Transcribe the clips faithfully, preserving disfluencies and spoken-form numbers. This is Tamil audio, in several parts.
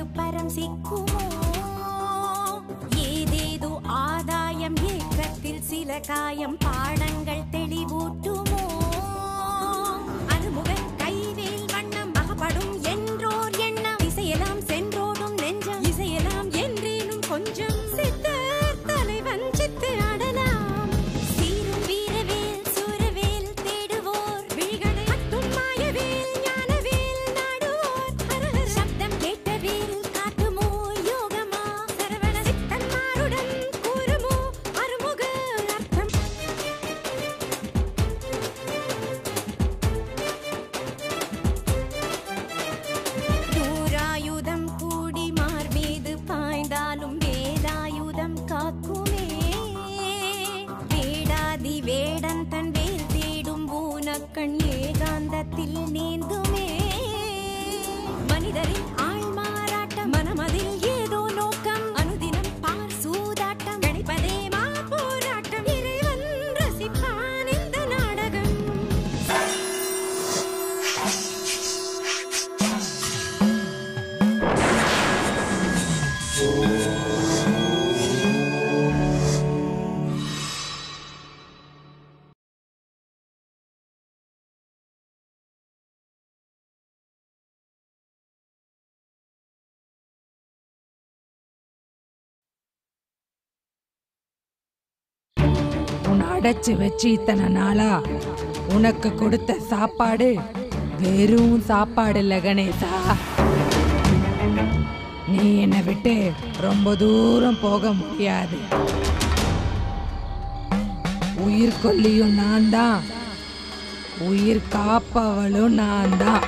ஏது பரம் சிக்குமோ ஏதேதோ ஆதாயம் ஏக்கத்தில் சில காயம் பாடங்கள் தெளிவூட்டுமோ அருமுகன் கைவேல் வண்ணம் அகப்படும் என்றோர் எண்ணம் இசையெல்லாம் சென்றோடும் நெஞ்சம் இசையெல்லாம் என்றேனும் கொஞ்சம் சித்தர் தலைவன் சித்து ஆடலாம் சீரும் வீரவேல் சூரவேல் தேடுவோர் விழிகளை அத்தும் மாயவேல் ஞானவேல் நாடுவோர் ஹரஹர சப்தம் கேட்டவேல் காட்டுமோ யோகமா சரவண சித்தன்மாருடன் கூறுமோ அருமுக அர்த்தம் தூராயுதம் கூடி மார்மீது பாய்ந்தாலும் வேலாயுதம் காக்குமே வேடாதி வேடன் தன் வேல் தேடும் பூனக்கண் ஏகாந்தத்தில் நீந்துமே மனிதரின் ஆள் மாறாட்டம் மனமதில் ஏதோ நோக்கம் அனுதினம் பார் சூதாட்டம் கணிப்பதே மா போராட்டம் இறைவன் ரசிப்பான் இந்த நாடகம் உன்னை அடைச்சு வச்சு இத்தனை நாளா உனக்கு கொடுத்த சாப்பாடு வெறும் சாப்பாடு இல்ல கணேசா. நீ என்னை விட்டு ரொம்ப தூரம் போக முடியாது. உயிர் கொல்லியும் நான் தான், உயிர் காப்பவளும் நான் தான்.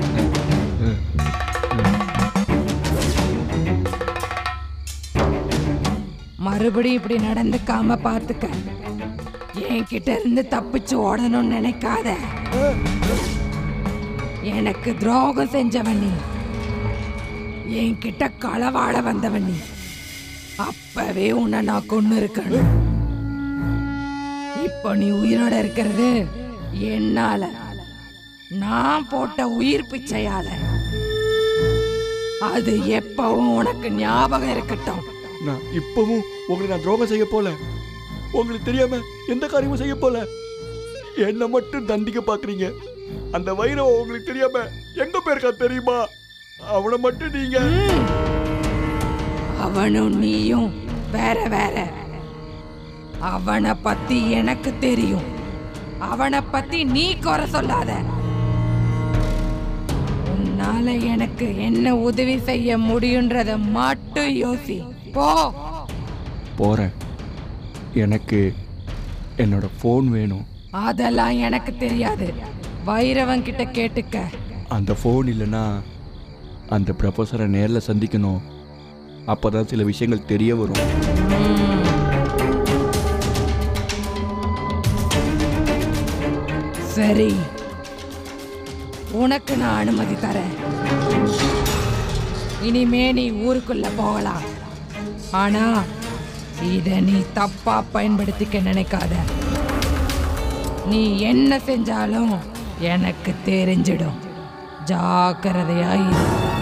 மறுபடியும் இப்படி நடந்துக்காம பார்த்துக்க. என்கிட்ட இருந்து தப்பிச்சு ஓடணும்னு நினைக்காத. எனக்கு துரோகம் செஞ்சவன் நீ, என்கிட்ட களவாட வந்தவன் நீ. அப்பவே உன்னை நான் கொண்டு இருக்கணும். இப்போ நீ உயிரோட இருக்கிறது என்னால, நான் போட்ட உயிர் பிச்சையால. அது எப்பவும் உனக்கு ஞாபகம் இருக்கட்டும். நான் இப்பவும் உங்களை நான் துரோகம் செய்ய போல, உங்களுக்கு தெரியாம எந்த காரியமும் செய்ய போல. என்ன மட்டும் தண்டிக்க பாக்குறீங்க. அந்த வைரவ உங்களுக்கு தெரியாம எங்க பேருக்கா தெரியுமா? அவனை மட்டும் நீங்க. அவனும் நீயும் வேற வேற. அவனை பத்தி எனக்கு தெரியும். அவனை பத்தி நீ குறை சொல்லாத. உன்னால எனக்கு என்ன உதவி செய்ய முடியுன்றத மட்டும் யோசி. போ. போறேன். எனக்கு என்னோட போன் வேணும். அதெல்லாம் எனக்கு தெரியாது. வைரவன் கிட்ட கேட்டுக்க. அந்த போன் இல்லைன்னா அந்த ப்ரொஃபஸரை நேரில் சந்திக்கணும். அப்பதான் சில விஷயங்கள் தெரிய வரும். சரி, உனக்கு நான் அனுமதி தரேன். இனிமே நீ ஊருக்குள்ள போகலாம். ஆனா இத நீ தப்பா பயன்படுத்திக்க நினைக்காத. நீ என்ன செஞ்சாலும் எனக்கு தெரிஞ்சிடும். ஜாக்கிரதையா இரு.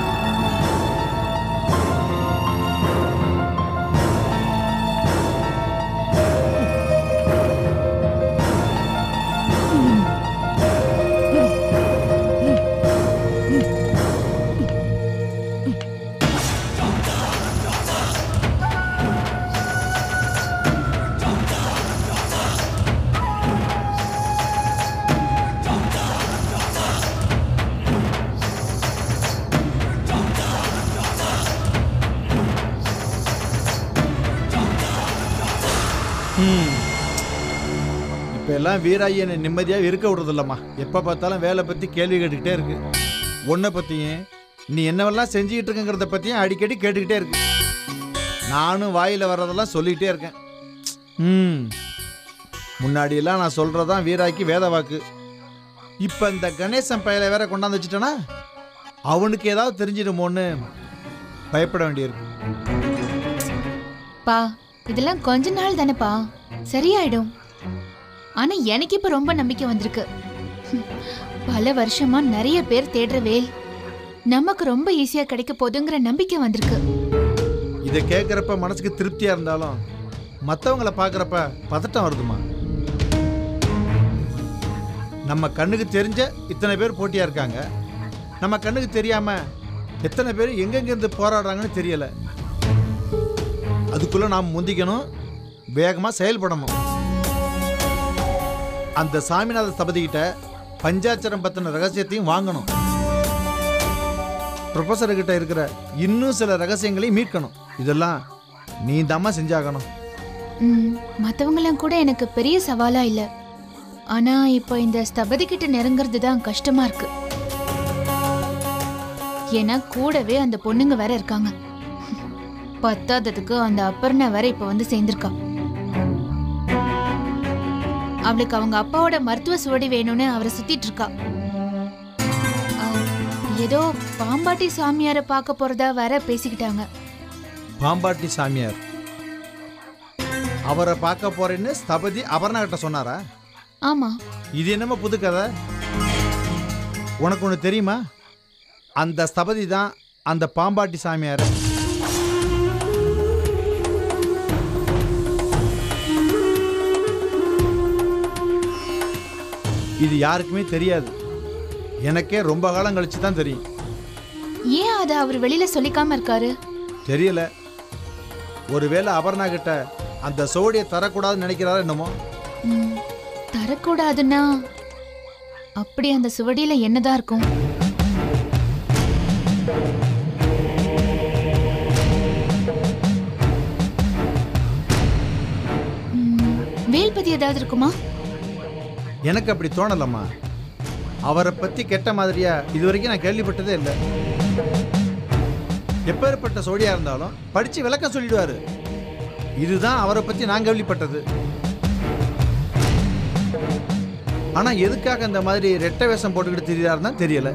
இப்போ எல்லாம் வீராயி என்னை நிம்மதியாக இருக்க விடுறதில்லம்மா. எப்போ பார்த்தாலும் வேலை பற்றி கேள்வி கேட்டுக்கிட்டே இருக்கு. உன்னை பற்றியும் நீ என்னவெல்லாம் செஞ்சுக்கிட்டு இருக்குங்கிறத பற்றியும் அடிக்கடி கேட்டுக்கிட்டே இருக்கு. நானும் வாயில் வர்றதெல்லாம் சொல்லிக்கிட்டே இருக்கேன். ம் முன்னாடியெல்லாம் நான் சொல்கிறதான் வீராய்க்கு வேத வாக்கு. இப்போ இந்த கணேசன் பயலை வேற கொண்டாந்து வச்சுட்டேன்னா அவனுக்கு ஏதாவது தெரிஞ்சிடுமோன்னு பயப்பட வேண்டியிருக்கு. பா, இதெல்லாம் கொஞ்ச நாள் தானேப்பா, சரியாயிடும். ஆனா எனக்கு இப்ப ரொம்ப நம்பிக்கை வந்திருக்கு. பல வருஷமா நிறைய பேர் தேடுற வேல் நமக்கு ரொம்ப ஈஸியா கிடைக்க போதுங்கிற நம்பிக்கை வந்திருக்கு. இதை கேட்குறப்ப மனசுக்கு திருப்தியா இருந்தாலும் மற்றவங்களை பார்க்குறப்ப பதட்டம் வருதுமா. நம்ம கண்ணுக்கு தெரிஞ்ச இத்தனை பேர் போட்டியா இருக்காங்க, நம்ம கண்ணுக்கு தெரியாம எத்தனை பேர் எங்கெங்கிருந்து போராடுறாங்கன்னு தெரியல. அதுக்குள்ள நாம் முந்திக்கணும், வேகமா செயல்படணும். அந்த சாமிநாத ஸ்தபதிகிட்ட பஞ்சாட்சரம் பத்தின ரகசியத்தையும் வாங்கணும். ப்ரொஃபஸர் கிட்ட இருக்கிற இன்னும் சில ரகசியங்களையும் மீட்கணும். இதெல்லாம் நீ தாம்மா செஞ்சாகணும். மற்றவங்களாம் கூட எனக்கு பெரிய சவாலா இல்லை. ஆனா இப்போ இந்த ஸ்தபதி கிட்ட நெருங்கிறது தான் கஷ்டமா இருக்கு. ஏன்னா கூடவே அந்த பொண்ணுங்க வேற இருக்காங்க. பத்தாததுக்கு அந்த அப்பர்ணா வேற இப்ப வந்து சேர்ந்திருக்கா. அவளுக்கு அவங்க அப்பாவோட மருத்துவ சுவடி வேணும்னு அவரை சுத்திட்டு இருக்கா. ஏதோ பாம்பாட்டி சாமியார பார்க்க போறதா வேற பேசிக்கிட்டாங்க. பாம்பாட்டி சாமியார் அவரை பார்க்க போறேன்னு ஸ்தபதி அபர்ணா கிட்ட சொன்னாரா? ஆமா. இது என்னமா புது கதை? உனக்கு ஒண்ணு தெரியுமா? அந்த ஸ்தபதி தான் அந்த பாம்பாட்டி சாமியார். இது யாருக்குமே தெரியாது. எனக்கே ரொம்ப காலம் கழிச்சு தான் தெரியும். ஏன் அதை அவர் வெளியில சொல்லிக்காம இருக்காரு? தெரியல. ஒருவேளை அபர்ணா கிட்ட அந்த சோடியை தரக்கூடாதுன்னு நினைக்கிறாரா என்னமோ. தரக்கூடாதுன்னா அப்படி அந்த சுவடியில என்னதான் இருக்கும்? வேல்பதி ஏதாவது இருக்குமா? எனக்கு அப்படி தோணலம்மா. அவரை பத்தி கெட்ட மாதிரியா இதுவரைக்கும் நான் கேள்விப்பட்டதே இல்லை. எப்பேற்பட்ட சோடியா இருந்தாலும் படிச்சு விளக்கம் சொல்லிடுவாரு. இதுதான் அவரை பத்தி நான் கேள்விப்பட்டது. ஆனா எதுக்காக இந்த மாதிரி ரெட்டை வேஷம் போட்டுக்கிட்டு தெரியாருன்னா தெரியல.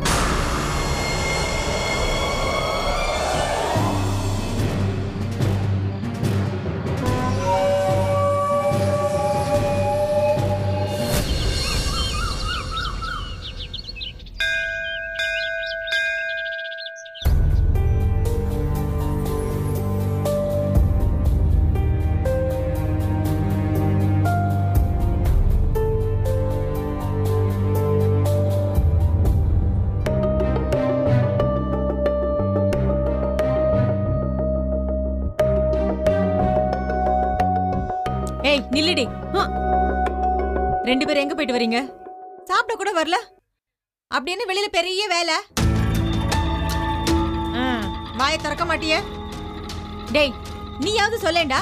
ஏய் நில்லுடி. ரெண்டு பேரும் எங்க போயிட்டு வரீங்க? சாப்பிட கூட வரல. அப்படின்னு வெளியில பெரிய வேலை. வாயை திறக்க மாட்டியே? டேய் நீயாவது சொல்லேண்டா.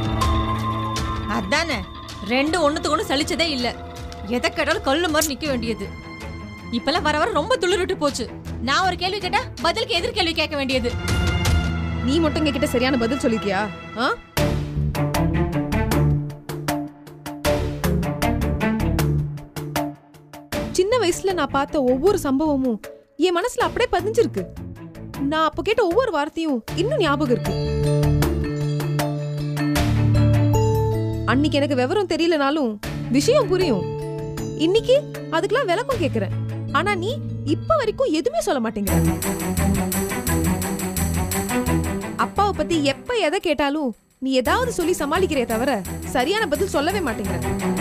அதானே ரெண்டு ஒண்ணுத்துக்கு ஒண்ணு சலிச்சதே இல்ல. எதை கேட்டாலும் கல்லு மாதிரி நிக்க வேண்டியது. இப்பெல்லாம் வர வர ரொம்ப துளிருட்டு போச்சு. நான் ஒரு கேள்வி கேட்டா பதிலுக்கு எதிர் கேள்வி கேட்க வேண்டியது. நீ மட்டும் எங்க கிட்ட சரியான பதில் சொல்லிக்கியா? சின்ன வயசுல நான் பார்த்த ஒவ்வொரு சம்பவமும் என் மனசுல அப்படியே பதிஞ்சிருக்கு. நான் அப்ப கேட்ட ஒவ்வொரு வார்த்தையும் இன்னும் ஞாபகம் இருக்கு. அன்னைக்கு எனக்கு விவரம் தெரியலனாலும் விஷயம் புரியும். இன்னைக்கு அதுக்கெல்லாம் விளக்கம் கேக்குறேன். ஆனா நீ இப்ப வரைக்கும் எதுவுமே சொல்ல மாட்டேங்கிற. அப்பாவை பத்தி எப்ப எதை கேட்டாலும் நீ ஏதாவது சொல்லி சமாளிக்கிறே தவிர சரியான பதில் சொல்லவே மாட்டேங்கிற.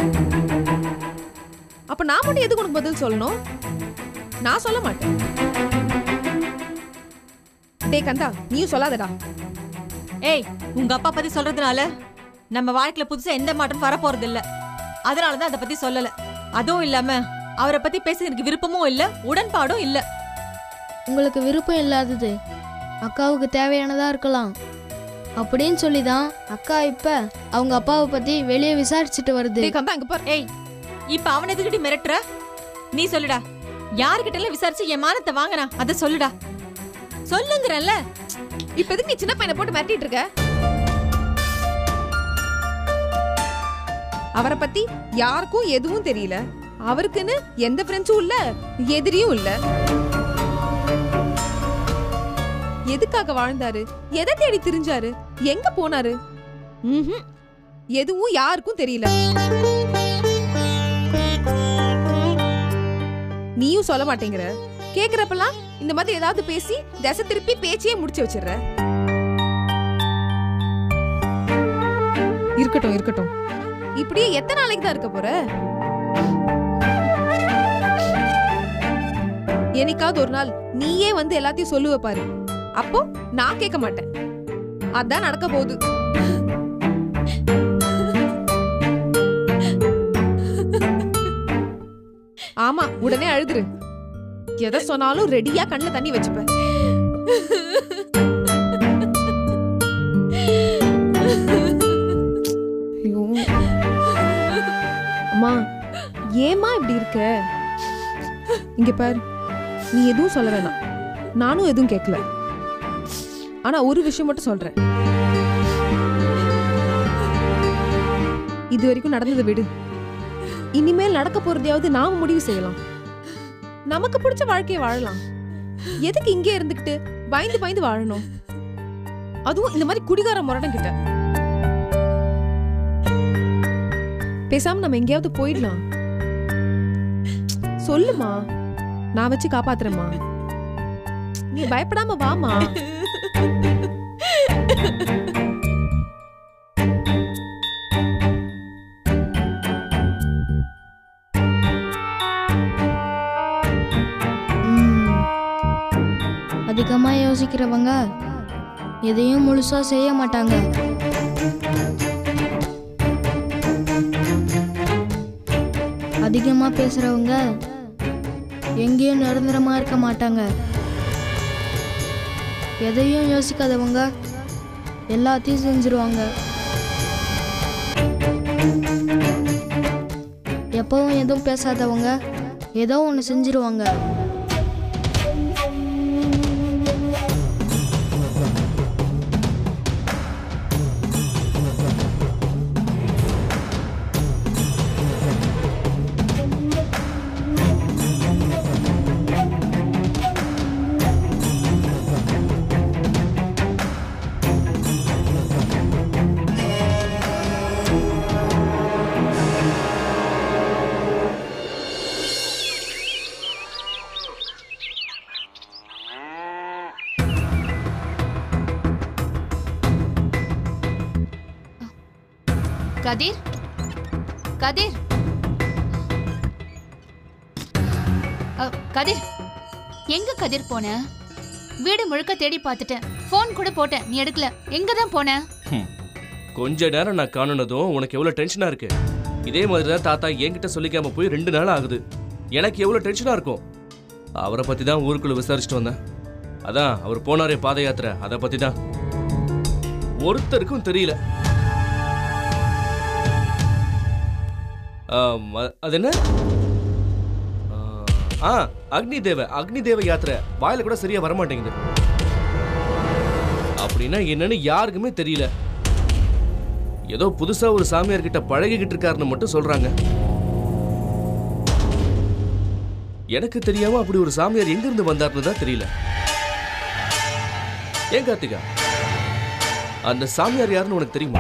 அப்ப நான் மட்டும் எதுக்கு உனக்கு பதில் சொல்லணும்? நான் சொல்ல மாட்டேன். டேய் கந்தா, நீயும் சொல்லாதடா. ஏய் உங்க அப்பா பத்தி சொல்றதுனால நம்ம வாழ்க்கையில புதுசா எந்த மாற்றம் வர போறது இல்ல. அதனாலதான் அதை பத்தி சொல்லல. அதுவும் இல்லாம அவரை பத்தி பேச எனக்கு விருப்பமும் இல்ல, உடன்பாடும் இல்ல. உங்களுக்கு விருப்பம் இல்லாதது அக்காவுக்கு தேவையானதா இருக்கலாம் அப்படின்னு சொல்லிதான் அக்கா இப்ப அவங்க அப்பாவை பத்தி வெளியே விசாரிச்சுட்டு வருது. டேய் கந்தா இங்க பாரு. ஏய் இப்ப அவன் எதுக்கிட்ட மிரட்டுற? நீ சொல்லுடா. யாருக்கிட்ட எல்லாம் விசாரிச்சு என் மானத்தை வாங்கினா அத சொல்லுடா. சொல்லுங்கறல்ல. இப்ப எதுக்கு நீ சின்ன பையனை போட்டு மிரட்டிட்டு இருக்க? அவரை பத்தி யாருக்கும் எதுவும் தெரியல. அவருக்குன்னு எந்த ஃப்ரெண்ட்ஸும் இல்ல, எதிரியும் இல்ல. எதுக்காக வாழ்ந்தாரு? எதை தேடி திரிஞ்சாரு? எங்க போனாரு? எதுவும் யாருக்கும் தெரியல. நீயும் சொல்ல மாட்டேங்கிற. கேக்குறப்பெல்லாம் இந்த மாதிரி ஏதாவது பேசி திசை திருப்பி பேச்சையே முடிச்சு வச்சிடுற. இருக்கட்டும் இருக்கட்டும், இப்படியே எத்தனை நாளைக்கு தான் இருக்க போற? என்னைக்காவது ஒரு நாள் நீயே வந்து எல்லாத்தையும் சொல்லுவ பாரு, அப்போ நான் கேட்க மாட்டேன். அதான் நடக்க போகுது. ஆமா, உடனே அழுதுரு. எதை சொன்னாலும் ரெடியா கண்ணுல தண்ணி வச்சுப்ப. அம்மா, ஏமா இப்படி இருக்க? இங்க பாரு, நீ எதுவும் சொல்ல வேணாம், நானும் எதுவும் கேட்கல. ஆனா ஒரு விஷயம் மட்டும் சொல்றேன், இது வரைக்கும் நடந்ததை விடு. இனிமேல் நடக்க போறதையாவது நாம முடிவு செய்யலாம். நமக்கு பிடிச்ச வாழ்க்கையை வாழலாம். எதுக்கு இங்கே இருந்துகிட்டு பயந்து பயந்து வாழணும்? அதுவும் இந்த மாதிரி குடிகார முரடன் கிட்ட. பேசாம நம்ம எங்கேயாவது போயிடலாம். சொல்லுமா, நான் வச்சு காப்பாத்துறேம்மா. நீ பயப்படாம வாமா. அதிகமா யோசிக்கிறவங்க எதையும் முழுசா செய்ய மாட்டாங்க. அதிகமா பேசுறவங்க எங்கேயும் நிரந்தரமா இருக்க மாட்டாங்க. எதையும் யோசிக்காதவங்க எல்லாத்தையும் செஞ்சிருவாங்க. எப்பவும் எதுவும் பேசாதவங்க ஏதோ ஒன்று செஞ்சிருவாங்க. கதிர், கதிர், கதிர், எங்க கதிர் போன? வீடு முழுக்க தேடி பார்த்துட்டேன், போன் கூட போட்டேன், நீ எடுக்கல. எங்க தான் போன? கொஞ்ச நேரம் நான் காணுனதும் உனக்கு எவ்வளவு டென்ஷனா இருக்கு. இதே மாதிரி தான் தாத்தா என்கிட்ட சொல்லிக்காம போய் ரெண்டு நாள் ஆகுது. எனக்கு எவ்வளவு டென்ஷனா இருக்கும். அவரை பத்தி தான் ஊருக்குள்ள விசாரிச்சுட்டு வந்தேன். அதான் அவர் போனாரே பாத யாத்திரை, அதை பத்தி தான். ஒருத்தருக்கும் தெரியல. அது என்ன? ஆ, அக்னி தேவ அக்னி தேவ யாத்திரை. வாயில கூட சரியா வரமாட்டேங்குது. அப்படின்னா என்னன்னு யாருக்குமே தெரியல. ஏதோ புதுசா ஒரு சாமியார் கிட்ட பழகிக்கிட்டு இருக்காருன்னு மட்டும் சொல்றாங்க. எனக்கு தெரியாம அப்படி ஒரு சாமியார் எங்க இருந்து வந்தாருன்னு தான் தெரியல. ஏன் கார்த்திகா, அந்த சாமியார் யாருன்னு உனக்கு தெரியுமா?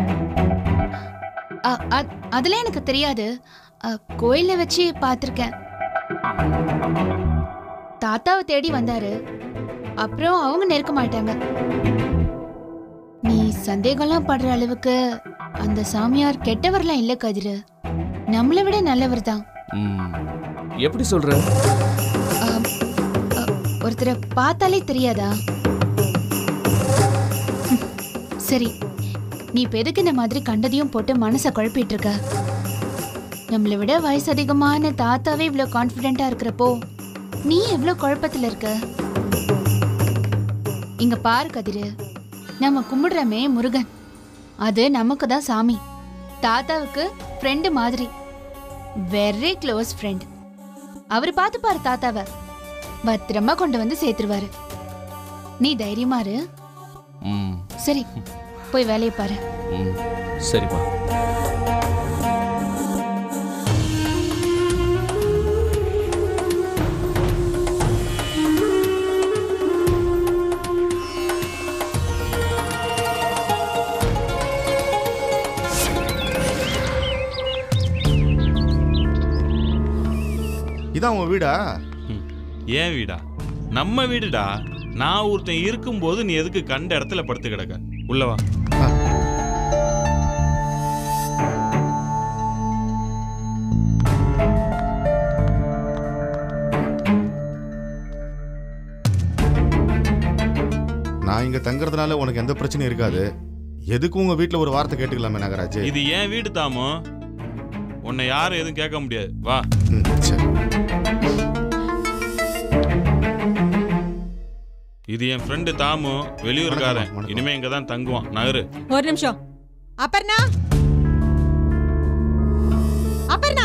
அதெல்லாம் எனக்கு தெரியாது. கோயில வச்சு பார்த்திருக்கேன். தாத்தாவை தேடி வந்தாரு, அப்புறம் அவங்க நெருக்க மாட்டாங்க. நீ சந்தேகம்லாம் படுற அளவுக்கு அந்த சாமியார் கெட்டவர்லாம் இல்ல கதிரு. நம்மளை விட நல்லவர் தான். எப்படி சொல்ற? ஒருத்தரை பார்த்தாலே தெரியாதா? சரி, நீ இப்ப எதுக்கு இந்த மாதிரி கண்டதையும் போட்டு மனசை குழப்பிட்டு இருக்க? நம்மளை விட வயசு அதிகமான தாத்தாவே இவ்வளவு கான்பிடென்டா இருக்கிறப்போ நீ எவ்வளவு குழப்பத்துல இருக்க? இங்க பாரு கதிரு, நம்ம கும்பிடுறமே முருகன், அது நமக்கு தான் சாமி. தாத்தாவுக்கு ஃப்ரெண்டு மாதிரி, வெரி க்ளோஸ் ஃப்ரெண்ட். அவரு பார்த்து பாரு, தாத்தாவை பத்திரமா கொண்டு வந்து சேர்த்துருவாரு. நீ தைரியமா இரு. சரி, போய் வேலையை பாரு. சரிப்பா. இதான் உன் வீடா? ஏன் வீடா? நம்ம வீடுடா. நான் ஒருத்தன் இருக்கும்போது நீ எதுக்கு கண்ட இடத்துல படுத்து கிடக்க? உள்ளவா. நான் இங்க தங்குறதுனால உனக்கு எந்த பிரச்சனையும் இருக்காது. எதுக்கு உங்க வீட்டுல ஒரு வார்த்தை கேட்டுக்கலாமே நாகராஜ்? இது ஏன் வீடு தாமோ, உன்னை யாரும் எதுவும் கேட்க முடியாது. வா. இது என் ஃப்ரெண்டு தாமு, வெளியூர்காரன். இனிமே இங்க தான் தங்குவான். நகரு. ஒரு நிமிஷம். அப்பர்ணா, அப்பர்ணா,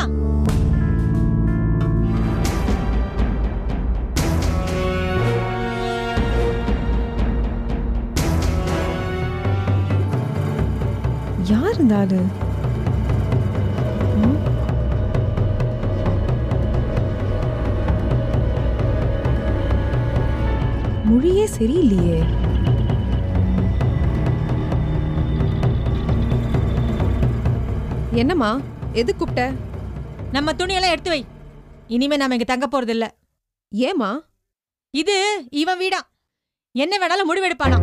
யார் இருந்தாரு? மொழியே சரியில்லையே. என்னம்மா, எது கூப்பிட்ட? நம்ம துணியெல்லாம் எடுத்து வை. இனிமே நாம இங்க தங்க போறது இல்ல. ஏமா? இது இவன் வீடா, என்ன வேணாலும் முடிவெடுப்பானா.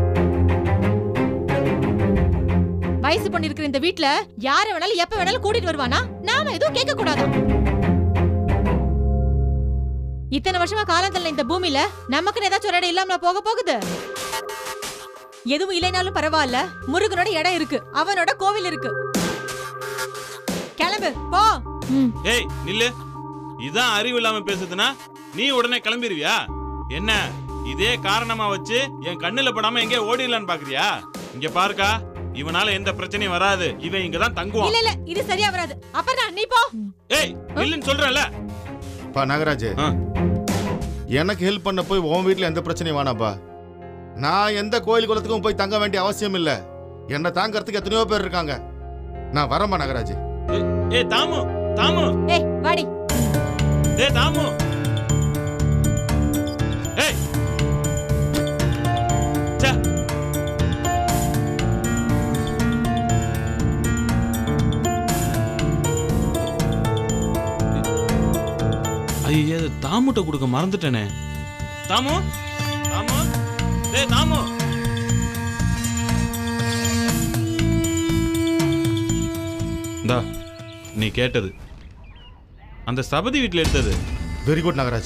வயசு பண்ணி இருக்கிற இந்த வீட்டுல யார வேணாலும் எப்ப வேணாலும் கூட்டிட்டு வருவானா? நாம எதுவும் கேட்க கூடாதா? இத்தனை வருஷமா காலந்தல்ல இந்த பூமியில நமக்குன்னு ஏதாச்சும் ஒரு இடம் இல்லாம போக போகுது. எதுவும் இல்லைனாலும் பரவாயில்ல, முருகனோட இடம் இருக்கு, அவனோட கோவில் இருக்கு. கிளம்பு போ. ஏய் நில்லு. இதான் அறிவு இல்லாம பேசுதுன்னா நீ உடனே கிளம்பிடுவியா? என்ன இதே காரணமா வச்சு என் கண்ணுல படாம எங்கே ஓடிடலான்னு பாக்குறியா? இங்க பாருக்கா, இவனால எந்த பிரச்சனையும் வராது. இவன் இங்கதான் தங்குவான். இல்ல இல்ல, இது சரியா வராது. அப்பதான் நீ போ. ஏய் நில்லுன்னு சொல்றேன்ல. பா நாகராஜ், எனக்கு ஹெல்ப் பண்ண போய் உன் வீட்டுல எந்த பிரச்சனையும் வேணாப்பா. நான் எந்த கோயில் குளத்துக்கும் போய் தங்க வேண்டிய அவசியம் இல்ல. என்ன தாங்கறதுக்கு எத்தனையோ பேர் இருக்காங்க. நான் வரமா நாகராஜ். ஏய் தாமு, தாமு. ஏய் வாடி. ஏய் தாமு. ஏய் சே. ஐயா, தாமுட்ட கொடுக்க மறந்துட்டேனே. தாமு, தாமு, டேய் தாமு. இந்தா நீ கேட்டது அந்த சபதி வீட்டில் எடுத்தது. Very good Nagaraj.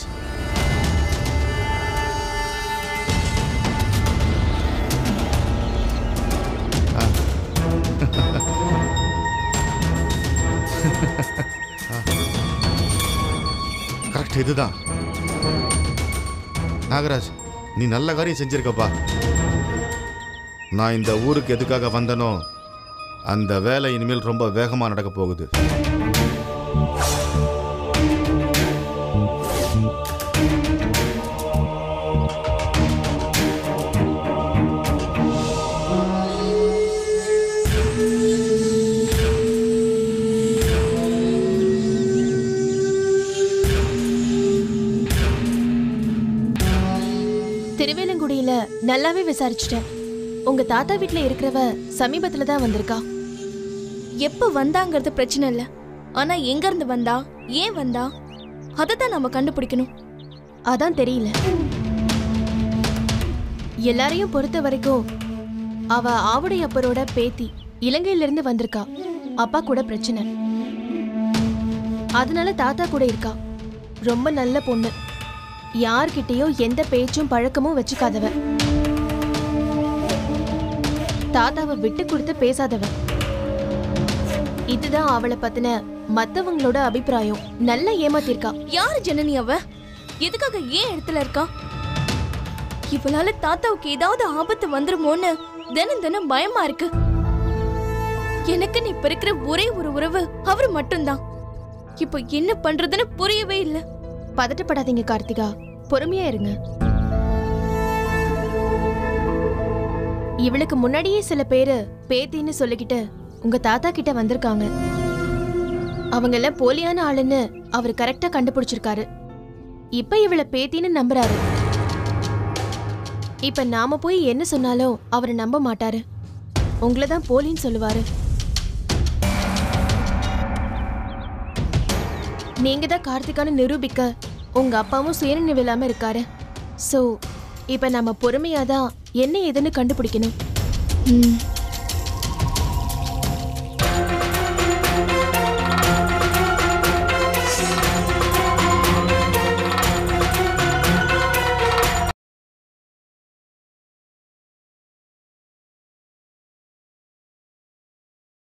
கரெக்ட், இதுதான். நாகராஜ், நீ நல்ல காரியம் செஞ்சிருக்கப்பா. நான் இந்த ஊருக்கு எதுக்காக வந்தனோ அந்த வேலை இனிமேல் ரொம்ப வேகமா நடக்க போகுது. திருவேலங்குடியில நல்லாவே விசாரிச்சுட்டேன். உங்க தாத்தா வீட்டுல இருக்கிறவ சமீபத்துல தான் வந்திருக்கா. எப்ப வந்தாங்கிறது பிரச்சனை இல்ல, ஆனா எங்க இருந்து வந்தா, ஏன் வந்தா, அததான் நம்ம கண்டுபிடிக்கணும். அதான் தெரியல. எல்லாரையும் பொறுத்த வரைக்கும் அவ ஆவுடையப்பரோட பேத்தி இலங்கையில இருந்து வந்திருக்கா. அப்பா கூட பிரச்சனை, அதனால தாத்தா கூட இருக்கா. ரொம்ப நல்ல பொண்ணு, யார்கிட்டயும் எந்த பேச்சும் பழக்கமும் வச்சுக்காதவ, தாத்தாவை விட்டு கொடுத்து பேசாதவ. இதுதான் அவளை பத்தின மத்தவங்களோட அபிப்பிராயம். நல்ல ஏமாத்திருக்கா. யாரு ஜனனி அவ? எதுக்காக ஏன் இடத்துல இருக்கா? இவளால தாத்தாவுக்கு ஏதாவது ஆபத்து வந்துருமோன்னு தினம் தினம் பயமா இருக்கு. எனக்கு நீ இப்ப இருக்கிற ஒரே ஒரு உறவு அவரு மட்டும்தான். இப்போ என்ன பண்றதுன்னு புரியவே இல்லை. பதட்டப்படாதீங்க கார்த்திகா, பொறுமையா இருங்க. இவளுக்கு முன்னாடியே சில பேரு பேத்தின்னு சொல்லிக்கிட்டு உங்க தாத்தா கிட்ட வந்திருக்காங்க. அவங்க எல்லாம் போலியான ஆளுன்னு அவர் கரெக்டா கண்டுபிடிச்சிருக்காரு. இப்ப இவளை பேத்தின்னு நம்புறாரு. இப்ப நாம போய் என்ன சொன்னாலும் அவரை நம்ப மாட்டாரு. உங்களதான் போலின்னு சொல்லுவாரு. நீங்க தான் கார்த்திகான்னு நிரூபிக்க உங்க அப்பாவும் சுயநினைவு இல்லாம இருக்காரு. சோ இப்ப நம்ம பொறுமையாதான் என்ன ஏதுன்னு கண்டுபிடிக்கணும். ம்